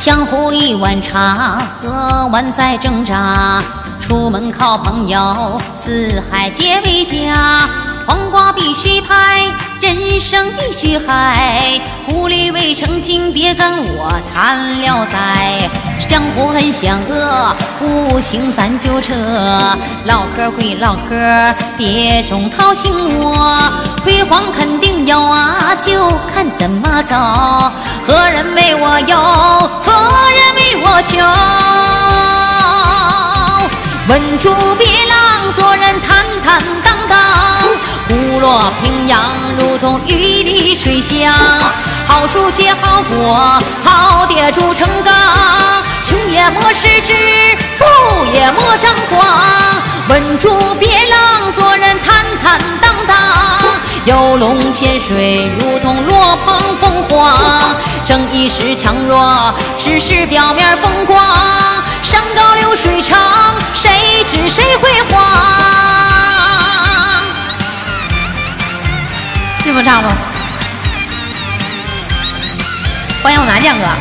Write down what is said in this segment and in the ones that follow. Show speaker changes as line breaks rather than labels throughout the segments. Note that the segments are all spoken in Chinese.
江湖一碗茶，喝完再挣扎。出门靠朋友，四海皆为家。黄瓜必须拍，人生必须嗨。狐狸未成精，别跟我谈聊斋。江湖很险恶，不行咱就撤。唠嗑归唠嗑，别总掏心窝。辉煌肯定有啊，就看怎么走。何人为我忧，何人为我求？稳住别浪，做人坦坦荡荡。虎落平阳，如同鱼离水乡。好树结好果，好爹铸成钢。穷也莫失志，富也莫张狂。稳住别浪，做人坦坦荡荡。游龙潜水，如同落鹏凤凰。正义是强弱，只是表面风光。山高流水长，谁知谁辉煌？这么唱不？欢迎我拿酱哥。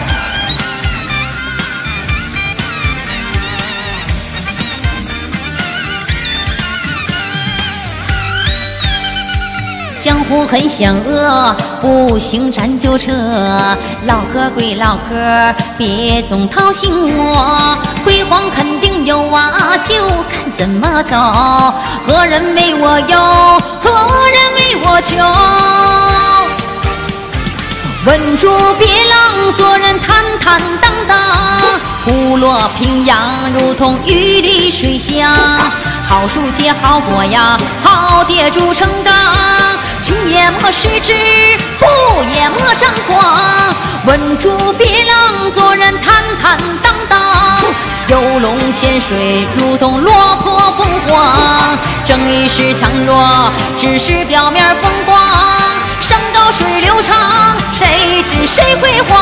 江湖很险恶，不行咱就撤。唠嗑归唠嗑，别总掏心窝。辉煌肯定有啊，就看怎么走。何人为我忧，何人为我求？稳住别浪，做人坦坦荡荡。虎落平阳，如同鱼离水乡。好树结好果呀，好爹铸成钢。穷也莫失志，富也莫张狂。稳住别浪，做人坦坦荡荡。游龙潜水，如同落魄凤凰。正义是强弱，只是表面风光。山高水流长，谁知谁辉煌？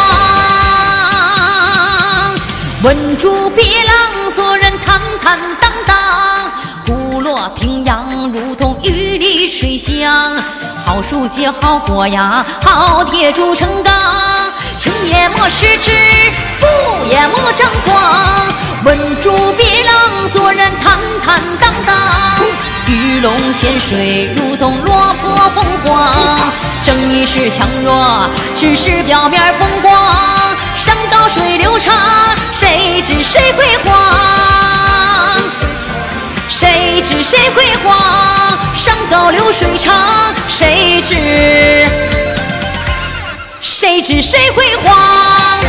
稳住别浪，做人坦坦荡荡。虎落平阳，如同鱼离水乡。好树结好果呀，好铁铸成钢。穷也莫失志，富也莫张狂。稳住别浪，做人坦坦荡荡。鱼龙潜水，如同落魄凤凰。正义是强弱，只是表面风光。山高水流长，谁知谁辉煌？谁知谁辉煌？山高流水长，谁知谁辉煌？